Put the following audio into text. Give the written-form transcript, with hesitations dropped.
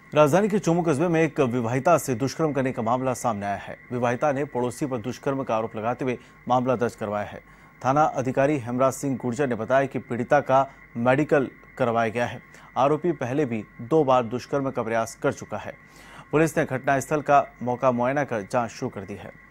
राजधानी के चोमू कस्बे में एक विवाहिता से दुष्कर्म करने का मामला सामने आया है। विवाहिता ने पड़ोसी पर दुष्कर्म का आरोप लगाते हुए मामला दर्ज करवाया है। थाना अधिकारी हेमराज सिंह गुर्जर ने बताया कि पीड़िता का मेडिकल करवाया गया है। आरोपी पहले भी 2 बार दुष्कर्म का प्रयास कर चुका है। पुलिस ने घटनास्थल का मौका मुआयना कर जांच शुरू कर दी है।